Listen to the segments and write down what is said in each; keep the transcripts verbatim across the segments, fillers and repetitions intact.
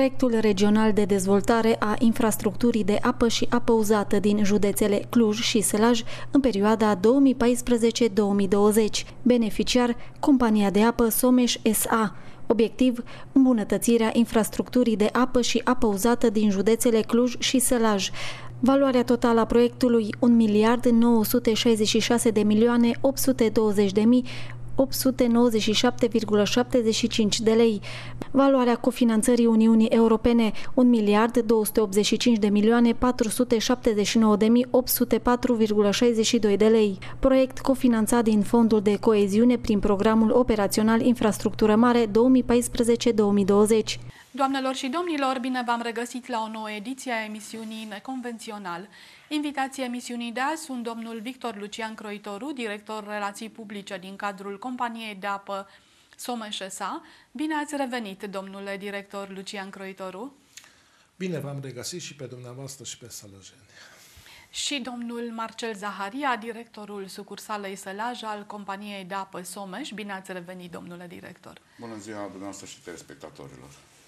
Proiectul regional de dezvoltare a infrastructurii de apă și apă uzată din județele Cluj și Sălaj în perioada două mii paisprezece - două mii douăzeci. Beneficiar, compania de apă Someș S A. Obiectiv, îmbunătățirea infrastructurii de apă și apă uzată din județele Cluj și Sălaj. Valoarea totală a proiectului un miliard nouă sute șaizeci și șase de milioane opt sute douăzeci de mii opt sute nouăzeci și șapte virgulă șaptezeci și cinci de lei. Valoarea cofinanțării Uniunii Europene un miliard două sute optzeci și cinci de milioane patru sute șaptezeci și nouă de mii opt sute patru virgulă șaizeci și doi de lei. Proiect cofinanțat din Fondul de Coeziune prin Programul Operațional Infrastructură Mare două mii paisprezece - două mii douăzeci. Doamnelor și domnilor, bine v-am regăsit la o nouă ediție a emisiunii Neconvențional. Invitații emisiunii de azi sunt domnul Victor Lucian Croitoru, director relații publice din cadrul companiei de apă Someș S A. Bine ați revenit, domnule director Lucian Croitoru. Bine v-am regăsit și pe dumneavoastră și pe sălăjeni. Și domnul Marcel Zaharia, directorul sucursalei Sălaj al companiei de apă Someș. Bine ați revenit, domnule director. Bună ziua dumneavoastră și telespectatorilor.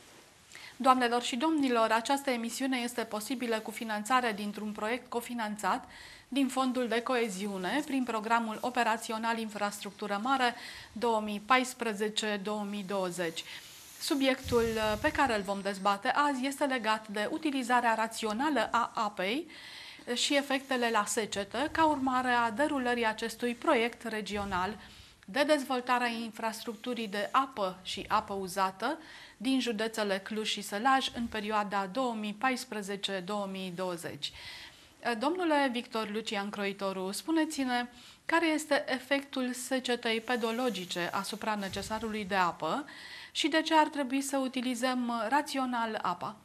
Doamnelor și domnilor, această emisiune este posibilă cu finanțare dintr-un proiect cofinanțat din Fondul de Coeziune prin Programul Operațional Infrastructură Mare două mii paisprezece - două mii douăzeci. Subiectul pe care îl vom dezbate azi este legat de utilizarea rațională a apei și efectele la secetă ca urmare a derulării acestui proiect regional de dezvoltare a infrastructurii de apă și apă uzată din județele Cluj și Sălaj în perioada două mii paisprezece - două mii douăzeci. Domnule Victor Lucian Croitoru, spuneți-ne care este efectul secetei pedologice asupra necesarului de apă și de ce ar trebui să utilizăm rațional apa?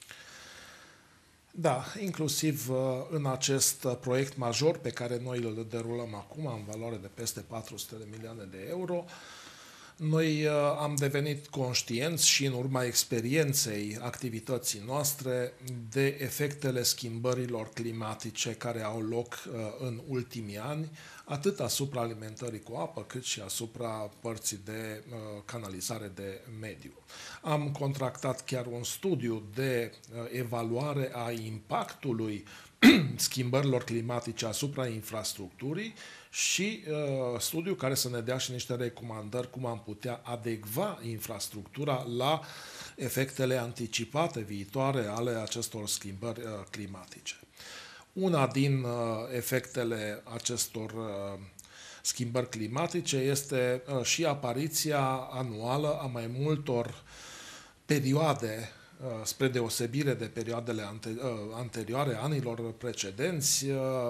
Da, inclusiv în acest proiect major pe care noi îl derulăm acum, în valoare de peste patru sute de milioane de euro, noi am devenit conștienți și în urma experienței activității noastre de efectele schimbărilor climatice care au loc în ultimii ani, atât asupra alimentării cu apă, cât și asupra părții de canalizare de mediu. Am contractat chiar un studiu de evaluare a impactului schimbărilor climatice asupra infrastructurii și uh, studiu care să ne dea și niște recomandări cum am putea adecva infrastructura la efectele anticipate viitoare ale acestor schimbări uh, climatice. Una din uh, efectele acestor uh, schimbări climatice este uh, și apariția anuală a mai multor perioade, spre deosebire de perioadele anterioare, anilor precedenți,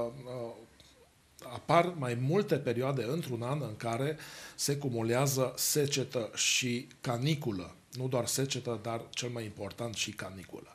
apar mai multe perioade într-un an în care se cumulează secetă și caniculă. Nu doar secetă, dar cel mai important și caniculă.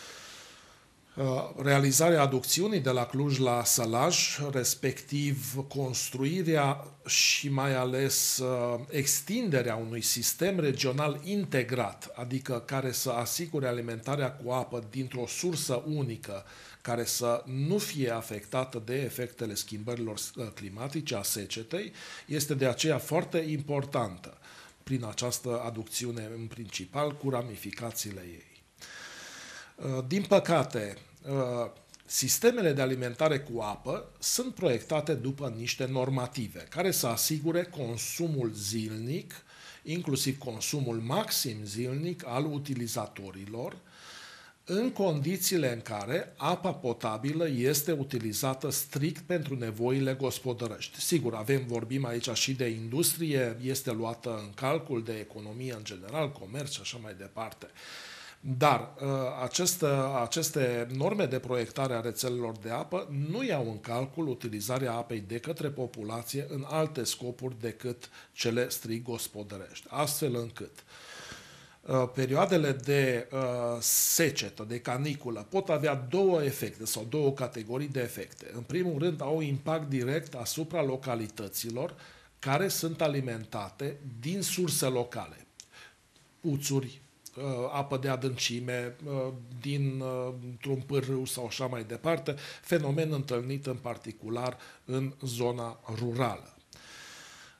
Realizarea aducțiunii de la Cluj la Sălaj, respectiv construirea și mai ales extinderea unui sistem regional integrat, adică care să asigure alimentarea cu apă dintr-o sursă unică, care să nu fie afectată de efectele schimbărilor climatice, a secetei, este de aceea foarte importantă prin această aducțiune în principal cu ramificațiile ei. Din păcate, sistemele de alimentare cu apă sunt proiectate după niște normative care să asigure consumul zilnic, inclusiv consumul maxim zilnic al utilizatorilor, în condițiile în care apa potabilă este utilizată strict pentru nevoile gospodărești. Sigur, avem, vorbim aici și de industrie, este luată în calcul de economie în general, comerț și așa mai departe. Dar aceste, aceste norme de proiectare a rețelelor de apă nu iau în calcul utilizarea apei de către populație în alte scopuri decât cele strict gospodărești. Astfel încât perioadele de uh, secetă, de caniculă, pot avea două efecte sau două categorii de efecte. În primul rând, au impact direct asupra localităților care sunt alimentate din surse locale. Puțuri, uh, apă de adâncime, uh, dintr-un pârâu sau așa mai departe, fenomen întâlnit în particular în zona rurală.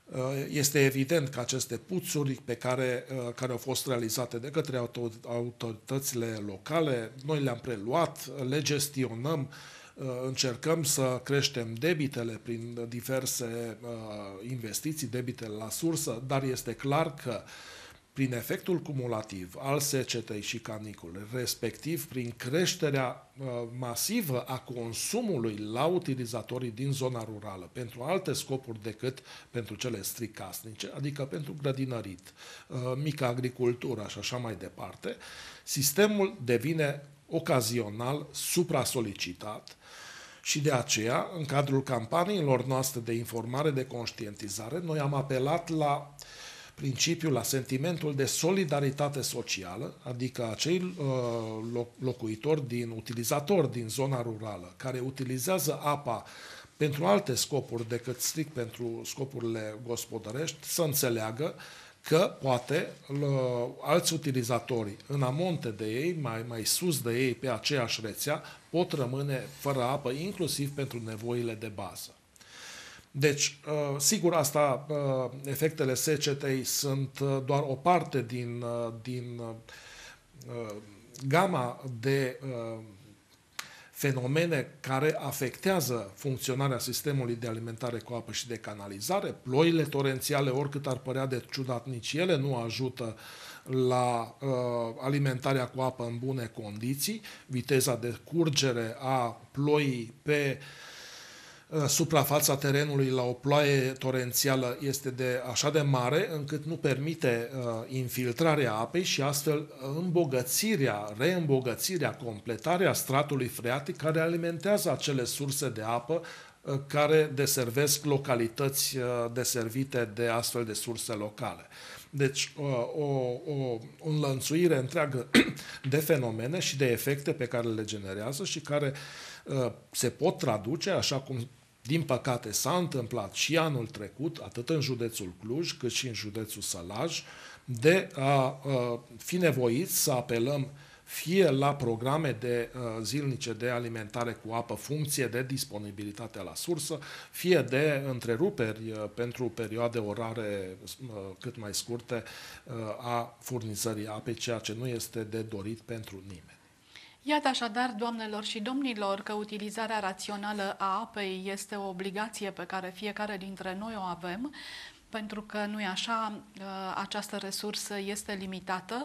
Este evident că aceste puțuri pe care, care au fost realizate de către autoritățile locale, noi le-am preluat, le gestionăm, încercăm să creștem debitele prin diverse investiții, debitele la sursă, dar este clar că prin efectul cumulativ al secetei și caniculei, respectiv prin creșterea uh, masivă a consumului la utilizatorii din zona rurală pentru alte scopuri decât pentru cele strict casnice, adică pentru grădinărit, uh, mică agricultură și așa mai departe, sistemul devine ocazional supra-solicitat și de aceea, în cadrul campaniilor noastre de informare, de conștientizare, noi am apelat la principiul, la sentimentul de solidaritate socială, adică acei uh, locuitori, din, utilizatori din zona rurală, care utilizează apa pentru alte scopuri decât strict pentru scopurile gospodărești, să înțeleagă că poate uh, alți utilizatori în amonte de ei, mai, mai sus de ei, pe aceeași rețea, pot rămâne fără apă, inclusiv pentru nevoile de bază. Deci, sigur, asta, efectele secetei sunt doar o parte din, din gama de fenomene care afectează funcționarea sistemului de alimentare cu apă și de canalizare. Ploile torențiale, oricât ar părea de ciudat, nici ele nu ajută la uh, alimentarea cu apă în bune condiții. Viteza de curgere a ploii pe suprafața terenului la o ploaie torențială este de așa de mare încât nu permite uh, infiltrarea apei și astfel îmbogățirea, reîmbogățirea, completarea stratului freatic care alimentează acele surse de apă uh, care deservesc localități uh, deservite de astfel de surse locale. Deci uh, o, o, o înlănțuire întreagă de fenomene și de efecte pe care le generează și care uh, se pot traduce, așa cum din păcate s-a întâmplat și anul trecut, atât în județul Cluj, cât și în județul Sălaj, de a fi nevoiți să apelăm fie la programe de zilnice de alimentare cu apă, funcție de disponibilitatea la sursă, fie de întreruperi pentru perioade orare cât mai scurte a furnizării apei, ceea ce nu este de dorit pentru nimeni. Iată așadar, doamnelor și domnilor, că utilizarea rațională a apei este o obligație pe care fiecare dintre noi o avem, pentru că nu-i așa, această resursă este limitată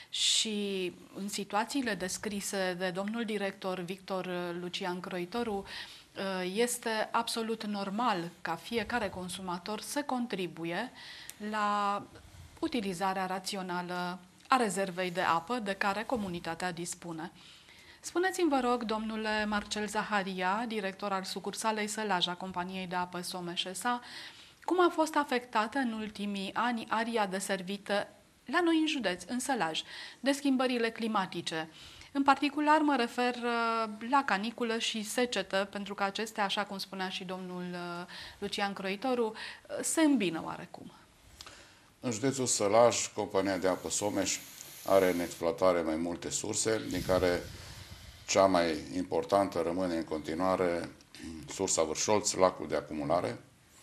și în situațiile descrise de domnul director Victor Lucian Croitoru, este absolut normal ca fiecare consumator să contribuie la utilizarea rațională a rezervei de apă de care comunitatea dispune. Spuneți-mi, vă rog, domnule Marcel Zaharia, director al sucursalei Sălaj a Companiei de Apă Someș S A, cum a fost afectată în ultimii ani aria deservită la noi în județ, în Sălaj, de schimbările climatice. În particular mă refer la caniculă și secetă, pentru că acestea, așa cum spunea și domnul Lucian Croitoru, se îmbină oarecum. În județul Sălaj, Compania de Apă Someș are în exploatare mai multe surse, din care cea mai importantă rămâne în continuare sursa Vârșolț, lacul de acumulare.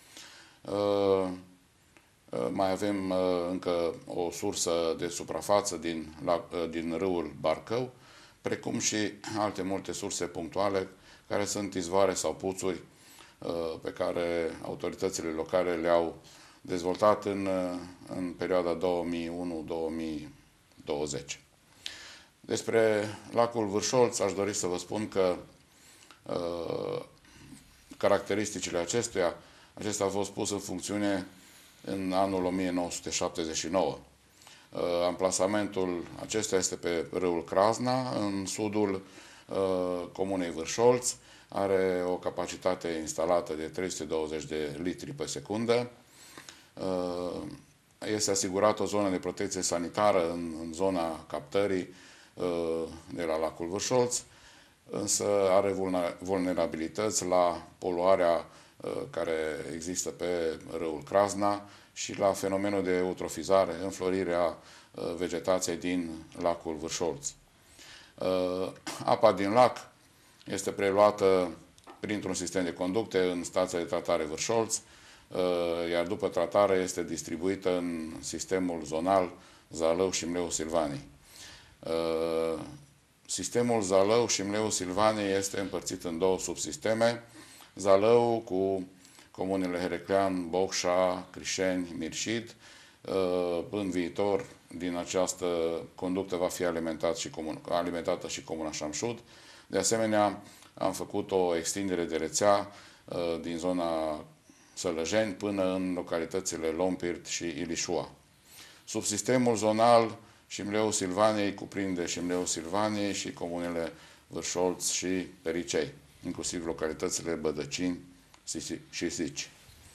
Mai avem încă o sursă de suprafață din, din râul Barcău, precum și alte multe surse punctuale, care sunt izvoare sau puțuri pe care autoritățile locale le-au dezvoltat în, în perioada două mii unu două mii douăzeci. Despre lacul Vârșolț aș dori să vă spun că uh, caracteristicile acestuia, acesta a fost pus în funcțiune în anul o mie nouă sute șaptezeci și nouă. Uh, amplasamentul acesta este pe râul Crasna, în sudul uh, comunei Vârșolț, are o capacitate instalată de trei sute douăzeci de litri pe secundă. Uh, este asigurată o zonă de protecție sanitară în, în zona captării de la lacul Vârșolț, însă are vulnerabilități la poluarea care există pe râul Crasna și la fenomenul de eutrofizare, înflorirea vegetației din lacul Vârșolț. Apa din lac este preluată printr-un sistem de conducte în stația de tratare Vârșolț, iar după tratare este distribuită în sistemul zonal Zalău și Mleu Silvanii. Sistemul Zalău și Mleu Silvanii este împărțit în două subsisteme. Zalău cu comunele Hereclean, Bocșa, Crișeni, Mirșid. În viitor, din această conductă va fi alimentat și comun, alimentată și comuna Șamșud. De asemenea, am făcut o extindere de rețea din zona Sălăjeni până în localitățile Lompirt și Ilișua. Subsistemul zonal Șimleu Silvaniei cuprinde Șimleu Silvaniei și comunele Vârșolț și Pericei, inclusiv localitățile Bădăcini și Sici.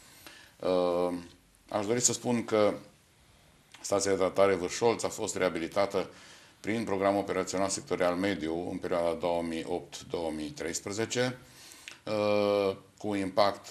Aș dori să spun că stația de tratare Vârșolț a fost reabilitată prin programul operațional sectorial mediu în perioada două mii opt două mii treisprezece, cu impact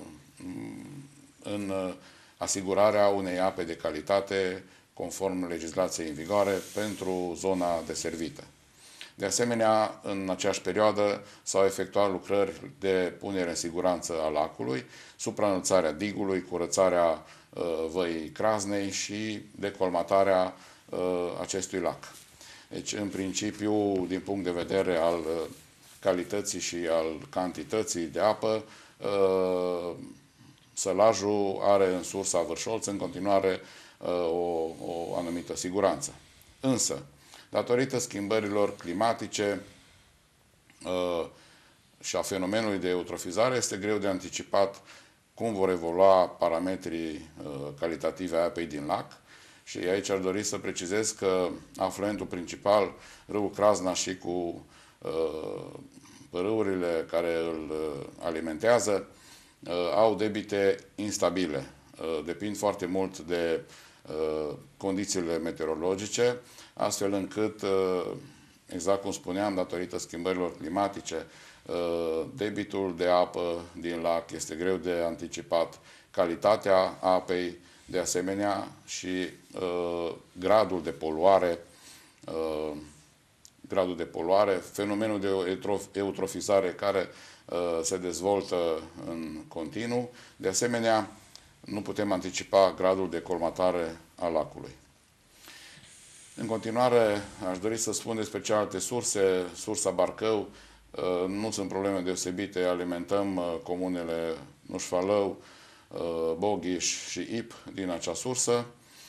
în asigurarea unei ape de calitate conform legislației în vigoare pentru zona deservită. De asemenea, în aceeași perioadă s-au efectuat lucrări de punere în siguranță a lacului, supraînălțarea digului, curățarea uh, văii Craznei și decolmatarea uh, acestui lac. Deci, în principiu, din punct de vedere al uh, calității și al cantității de apă, uh, Sălajul are în sursa Vârșolț în continuare uh, o, o anumită siguranță. Însă, datorită schimbărilor climatice uh, și a fenomenului de eutrofizare, este greu de anticipat cum vor evolua parametrii uh, calitative a apei din lac. Și aici ar dori să precizez că afluentul principal, râul Crazna și cu uh, părâurile care îl uh, alimentează, uh, au debite instabile. Uh, depind foarte mult de uh, condițiile meteorologice, astfel încât, exact cum spuneam, datorită schimbărilor climatice, debitul de apă din lac este greu de anticipat, calitatea apei, de asemenea, și gradul de poluare, gradul de poluare, fenomenul de eutrofizare care se dezvoltă în continuu. De asemenea, nu putem anticipa gradul de colmatare a lacului. În continuare, aș dori să spun despre celelalte surse. Sursa Barcău, nu sunt probleme deosebite, alimentăm comunele Nușfalău, Boghiș și Ip din acea sursă.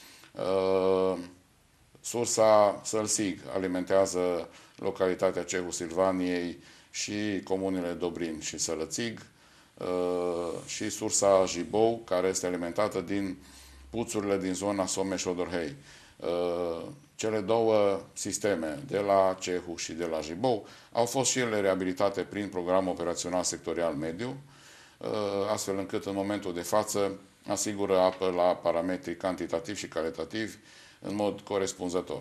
Sursa Sălsig alimentează localitatea Cehul Silvaniei și comunele Dobrin și Sălățig. Și sursa Jibou, care este alimentată din puțurile din zona Someș-Odorhei. Cele două sisteme, de la Cehu și de la Jibou, au fost și ele reabilitate prin programul operațional sectorial mediu, astfel încât în momentul de față asigură apă la parametri cantitativi și calitativi în mod corespunzător.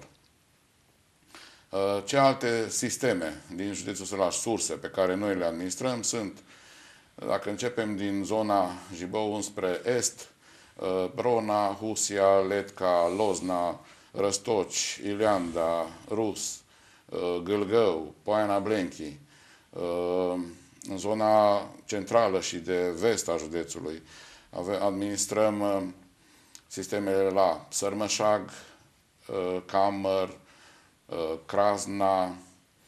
Ce alte sisteme din județul Sălaj, surse pe care noi le administrăm, sunt, dacă începem din zona Jibou înspre est, Brona, Husia, Letca, Lozna, Răstoci, Ileanda, Rus, Gâlgău, Poiana Blenchi, în zona centrală și de vest a județului. Administrăm sistemele la Sărmășag, Camăr, Crazna,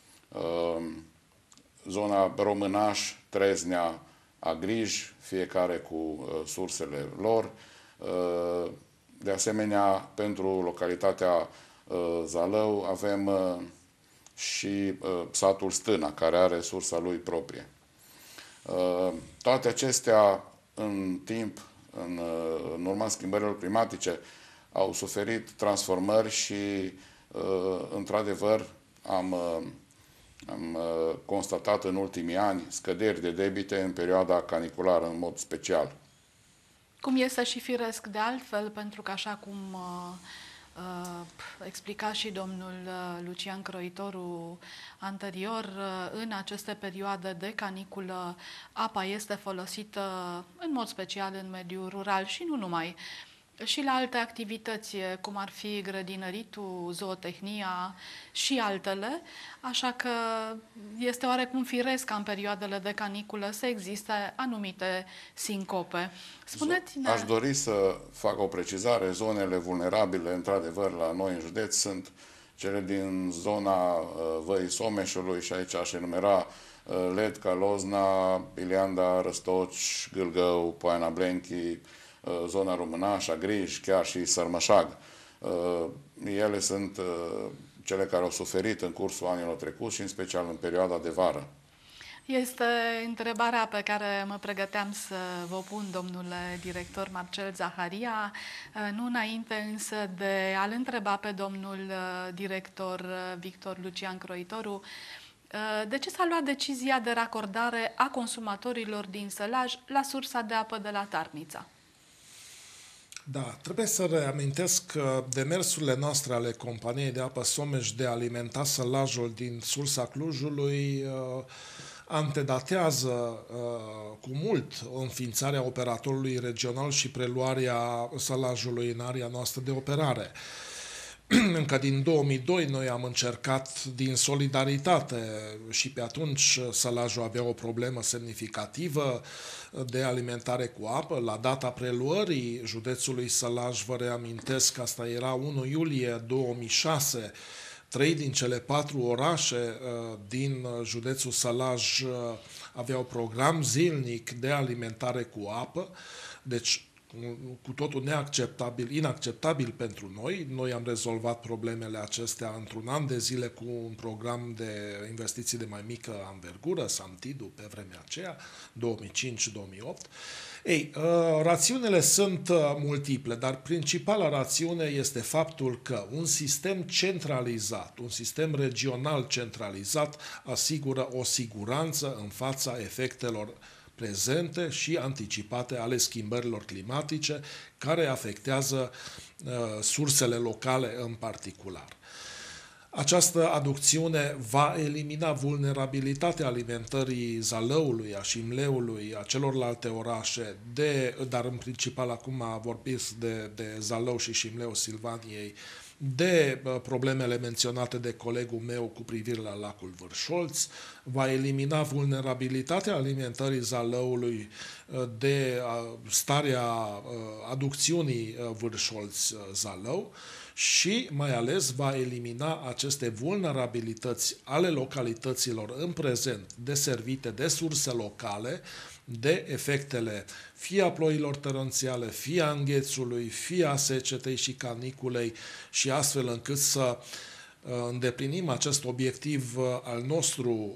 zona Românaș, Treznea, Agrij, fiecare cu sursele lor. De asemenea, pentru localitatea Zalău avem și satul Stâna, care are sursa lui proprie. Toate acestea, în timp, în, în urma schimbărilor climatice, au suferit transformări și, într-adevăr, am, am constatat în ultimii ani scăderi de debite în perioada caniculară, în mod special. Cum este și firesc de altfel, pentru că, așa cum uh, uh, explica și domnul uh, Lucian Croitoru anterior, uh, în aceste perioade de caniculă, apa este folosită în mod special în mediul rural și nu numai. și la alte activități, cum ar fi grădinăritul, zootehnia și altele, așa că este oarecum firesc ca în perioadele de caniculă să existe anumite sincope. Spuneți-ne... Aș dori să fac o precizare. Zonele vulnerabile, într-adevăr, la noi în județ sunt cele din zona Văii Someșului și aici aș enumera Ledca, Lozna, Ilianda, Răstoci, Gâlgău, Poiana Blenchi, zona Rumânașa, Grij, chiar și Sărmășag. Ele sunt cele care au suferit în cursul anilor trecuți și în special în perioada de vară. Este întrebarea pe care mă pregăteam să vă pun, domnule director Marcel Zaharia, nu înainte însă de a-l întreba pe domnul director Victor Lucian Croitoru de ce s-a luat decizia de racordare a consumatorilor din Sălaj la sursa de apă de la Tarnița. Da, trebuie să reamintesc că demersurile noastre ale companiei de apă Someș de a alimenta Sălajul din sursa Clujului uh, antedatează uh, cu mult înființarea operatorului regional și preluarea Sălajului în area noastră de operare. Încă din două mii doi noi am încercat din solidaritate și pe atunci Sălajul avea o problemă semnificativă de alimentare cu apă. La data preluării județului Sălaj, vă reamintesc că asta era unu iulie două mii șase, trei din cele patru orașe din județul Sălaj aveau program zilnic de alimentare cu apă, deci cu totul neacceptabil, inacceptabil pentru noi. Noi am rezolvat problemele acestea într-un an de zile cu un program de investiții de mai mică anvergură, Samtidu, pe vremea aceea, două mii cinci două mii opt. Ei, rațiunile sunt multiple, dar principala rațiune este faptul că un sistem centralizat, un sistem regional centralizat asigură o siguranță în fața efectelor prezente și anticipate ale schimbărilor climatice care afectează uh, sursele locale în particular. Această aducțiune va elimina vulnerabilitatea alimentării Zalăului, a Șimleului, a celorlalte orașe, de, dar în principal acum vorbiți de, de Zalău și Șimleu Silvaniei, de problemele menționate de colegul meu cu privire la lacul Vârșolț, va elimina vulnerabilitatea alimentării Zalăului de starea aducțiunii Vârșolț-Zalău și mai ales va elimina aceste vulnerabilități ale localităților în prezent deservite de surse locale, de efectele fie a ploilor torențiale, fie a înghețului, fie a secetei și caniculei, și astfel încât să îndeplinim acest obiectiv al nostru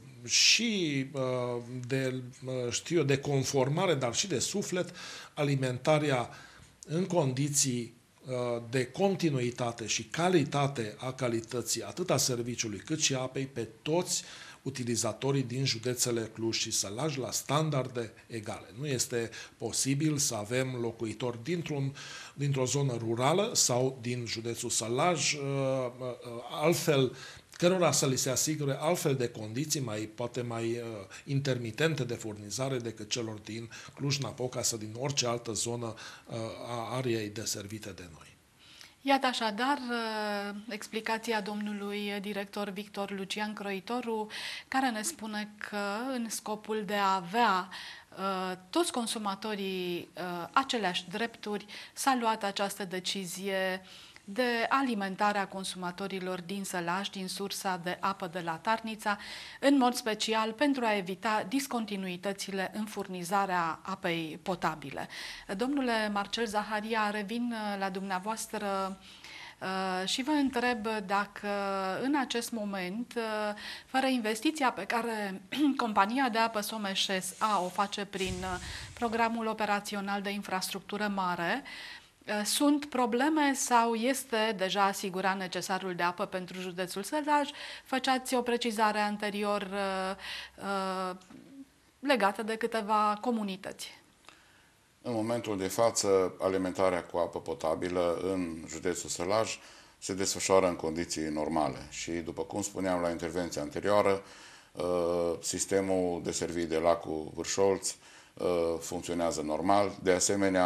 și de, știu eu, de conformare, dar și de suflet, alimentarea în condiții de continuitate și calitate a calității atât a serviciului cât și a apei pe toți utilizatorii din județele Cluj și Sălaj la standarde egale. Nu este posibil să avem locuitori dintr-un, dintr-o zonă rurală sau din județul Sălaj, altfel, cărora să li se asigure altfel de condiții, mai, poate mai uh, intermitente de furnizare decât celor din Cluj-Napoca sau din orice altă zonă uh, a ariei deservite de noi. Iată așadar explicația domnului director Victor Lucian Croitoru, care ne spune că în scopul de a avea uh, toți consumatorii uh, aceleași drepturi, s-a luat această decizie de alimentarea consumatorilor din Sălaj, din sursa de apă de la Tarnița, în mod special pentru a evita discontinuitățile în furnizarea apei potabile. Domnule Marcel Zaharia, revin la dumneavoastră și vă întreb dacă în acest moment, fără investiția pe care compania de apă Someș S A o face prin programul operațional de infrastructură mare, sunt probleme sau este deja asigurat necesarul de apă pentru județul Sălaj? Făceați o precizare anterior uh, uh, legată de câteva comunități. În momentul de față, alimentarea cu apă potabilă în județul Sălaj se desfășoară în condiții normale și, după cum spuneam la intervenția anterioară, uh, sistemul deservit de lacul Vârșolț uh, funcționează normal. De asemenea,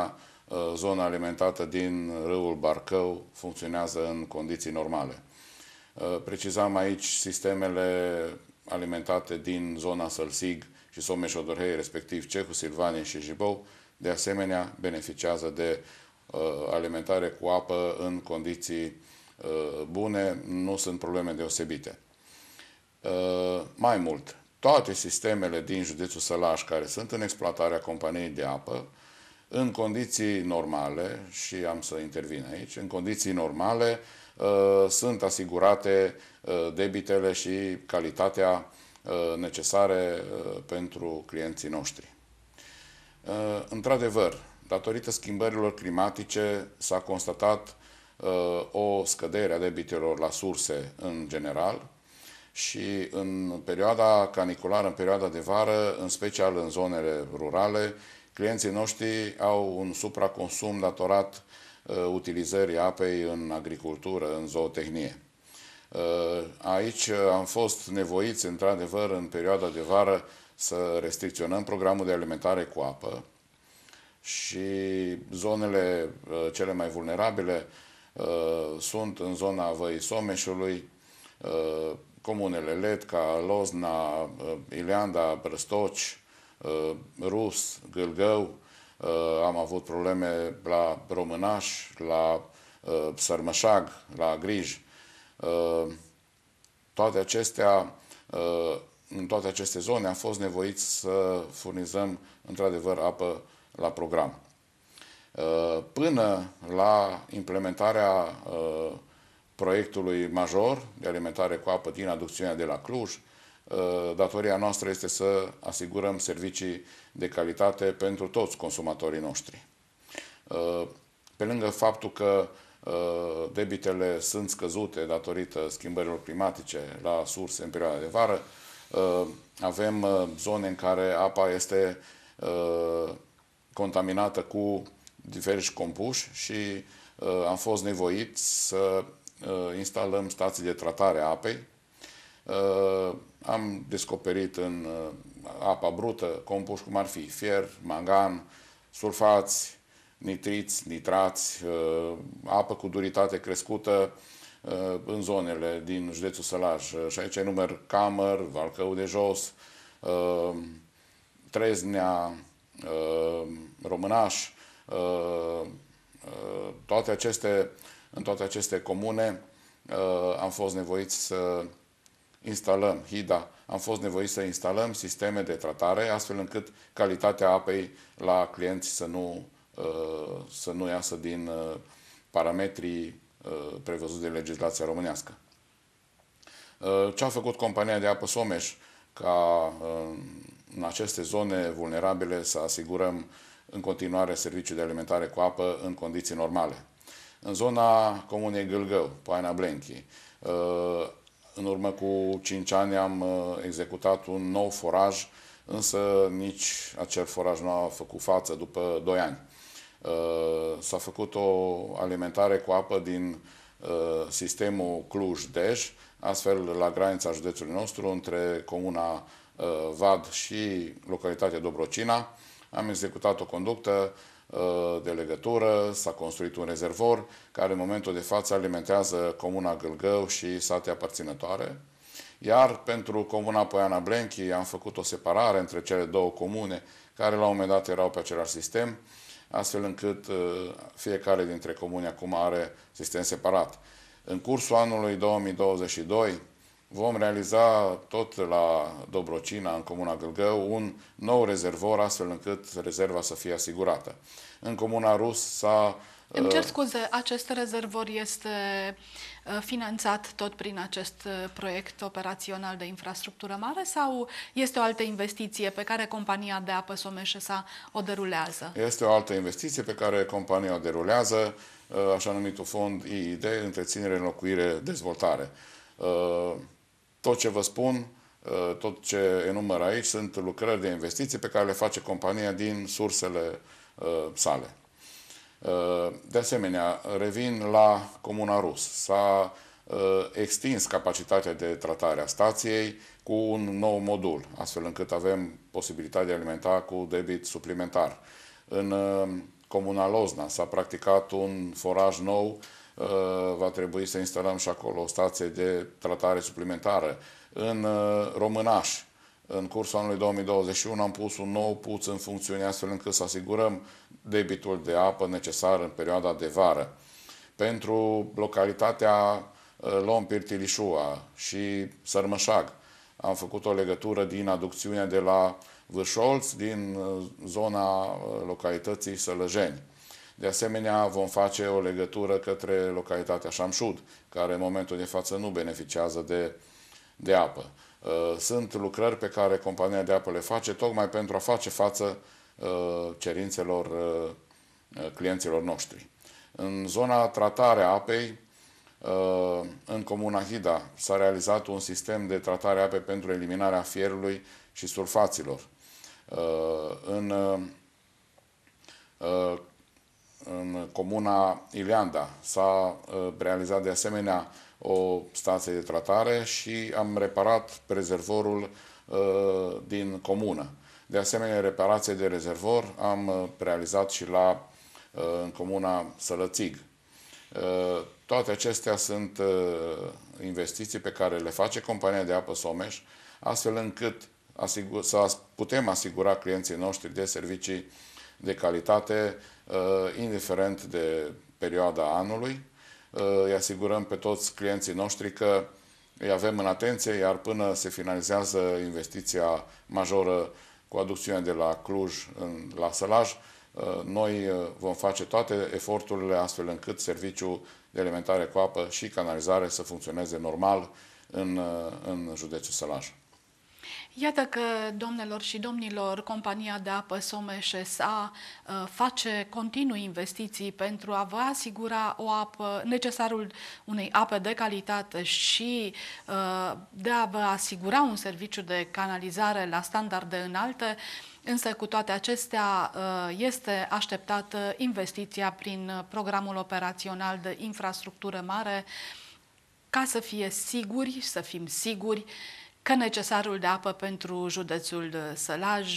zona alimentată din râul Barcău funcționează în condiții normale. Precizam aici sistemele alimentate din zona Sălsig și Someș-Odorhei, respectiv Cehu, Silvanie și Jibou, de asemenea beneficiază de alimentare cu apă în condiții bune, nu sunt probleme deosebite. Mai mult, toate sistemele din județul Sălaș care sunt în exploatarea companiei de apă, în condiții normale, și am să intervin aici, în condiții normale sunt asigurate debitele și calitatea necesare pentru clienții noștri. Într-adevăr, datorită schimbărilor climatice s-a constatat o scădere a debitelor la surse în general și în perioada caniculară, în perioada de vară, în special în zonele rurale, clienții noștri au un supraconsum datorat utilizării apei în agricultură, în zootehnie. Aici am fost nevoiți, într-adevăr, în perioada de vară să restricționăm programul de alimentare cu apă și zonele cele mai vulnerabile sunt în zona Văii Someșului, comunele Letca, Lozna, Ileanda, Brăstoci, Rus, Gâlgău. Am avut probleme la Românaș, la Sărmășag, la Grij. Toate acestea, în toate aceste zone am fost nevoiți să furnizăm într-adevăr apă la program. Până la implementarea proiectului major de alimentare cu apă din aducțiunea de la Cluj, datoria noastră este să asigurăm servicii de calitate pentru toți consumatorii noștri. Pe lângă faptul că debitele sunt scăzute datorită schimbărilor climatice la surse în perioada de vară, avem zone în care apa este contaminată cu diferiți compuși și am fost nevoiți să instalăm stații de tratare a apei. Am descoperit în apa brută compuși cum ar fi fier, mangan, sulfați, nitriți, nitrați, apă cu duritate crescută în zonele din județul Sălaș. Și aici număr Camăr, Valcău de Jos, Treznea, Românaș. Toate aceste, în toate aceste comune am fost nevoiți să instalăm, Hida, am fost nevoiți să instalăm sisteme de tratare, astfel încât calitatea apei la clienți să nu, să nu iasă din parametrii prevăzuți de legislația românească. Ce a făcut compania de apă Someș ca în aceste zone vulnerabile să asigurăm în continuare serviciul de alimentare cu apă în condiții normale? În zona comunei Gâlgău, Poiana Blenchi, în urmă cu cinci ani am executat un nou foraj, însă nici acel foraj nu a făcut față după doi ani. S-a făcut o alimentare cu apă din sistemul Cluj-Dej, astfel la granița județului nostru, între comuna Vad și localitatea Dobrocina. Am executat o conductă de legătură, s-a construit un rezervor care în momentul de față alimentează comuna Gâlgău și sate aparținătoare. Iar pentru comuna Poiana Blenchi am făcut o separare între cele două comune care la un moment dat erau pe același sistem, astfel încât fiecare dintre comune acum are sistem separat. În cursul anului două mii douăzeci și doi vom realiza tot la Dobrocina, în comuna Gâlgău, un nou rezervor, astfel încât rezerva să fie asigurată. În comuna Rus s-a... Îmi cer scuze, acest rezervor este finanțat tot prin acest proiect operațional de infrastructură mare sau este o altă investiție pe care compania de apă Someș S A o derulează? Este o altă investiție pe care compania o derulează, așa numitul fond I I D, întreținere, înlocuire, dezvoltare. Tot ce vă spun, tot ce enumăr aici, sunt lucrări de investiții pe care le face compania din sursele sale. De asemenea, revin la comuna Rus. S-a extins capacitatea de tratare a stației cu un nou modul, astfel încât avem posibilitatea de a alimenta cu debit suplimentar. În Comuna Lozna. S-a practicat un foraj nou, va trebui să instalăm și acolo o stație de tratare suplimentară. În Românaș, în cursul anului două mii douăzeci și unu, am pus un nou puț în funcțiune astfel încât să asigurăm debitul de apă necesar în perioada de vară. Pentru localitatea Lom-Pirtilișua și Sărmășag am făcut o legătură din aducțiune de la Vârșolț, din zona localității Sălăjeni. De asemenea, vom face o legătură către localitatea Șamșud, care în momentul de față nu beneficiază de, de apă. Sunt lucrări pe care compania de apă le face tocmai pentru a face față cerințelor clienților noștri. În zona tratarea apei, în Comuna Hida s-a realizat un sistem de tratare a apei pentru eliminarea fierului și sulfaților. În, în Comuna Ileanda s-a realizat de asemenea o stație de tratare și am reparat rezervorul din comună. De asemenea, reparație de rezervor am realizat și la, în Comuna Sălățig. Toate acestea sunt investiții pe care le face compania de apă Someș, astfel încât asigur, să putem asigura clienții noștri de servicii de calitate, indiferent de perioada anului. Îi asigurăm pe toți clienții noștri că îi avem în atenție, iar până se finalizează investiția majoră cu aducțiunea de la Cluj la Sălaj, noi vom face toate eforturile astfel încât serviciul de alimentare cu apă și canalizare să funcționeze normal în, în județul Sălaj. Iată că, domnilor și domnilor, compania de apă Someș S A face continuu investiții pentru a vă asigura o apă, necesarul unei ape de calitate și de a vă asigura un serviciu de canalizare la standarde înalte. Însă, cu toate acestea, este așteptată investiția prin programul operațional de infrastructură mare ca să fie siguri, să fim siguri că necesarul de apă pentru județul Sălaj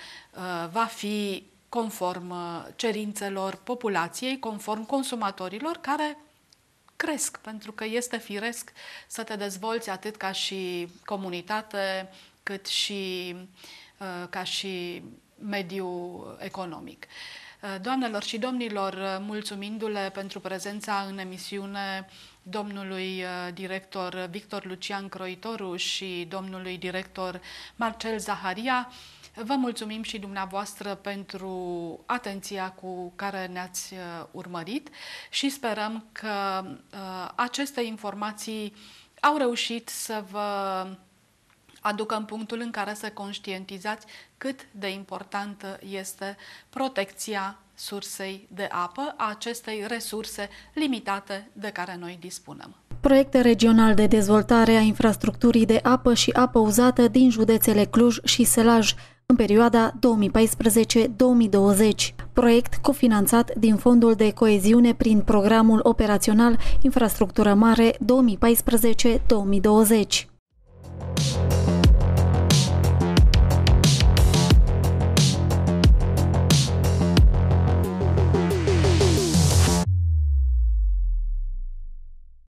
va fi conform cerințelor populației, conform consumatorilor care cresc, pentru că este firesc să te dezvolți atât ca și comunitate, cât și ca și mediu economic. Doamnelor și domnilor, mulțumindu-le pentru prezența în emisiune domnului director Victor Lucian Croitoru și domnului director Marcel Zaharia, vă mulțumim și dumneavoastră pentru atenția cu care ne-ați urmărit și sperăm că aceste informații au reușit să vă aducă în punctul în care să conștientizați cât de importantă este protecția sursei de apă, a acestei resurse limitate de care noi dispunem. Proiect regional de dezvoltare a infrastructurii de apă și apă uzată din județele Cluj și Sălaj în perioada două mii paisprezece două mii douăzeci. Proiect cofinanțat din Fondul de Coeziune prin Programul Operațional Infrastructură Mare două mii paisprezece două mii douăzeci.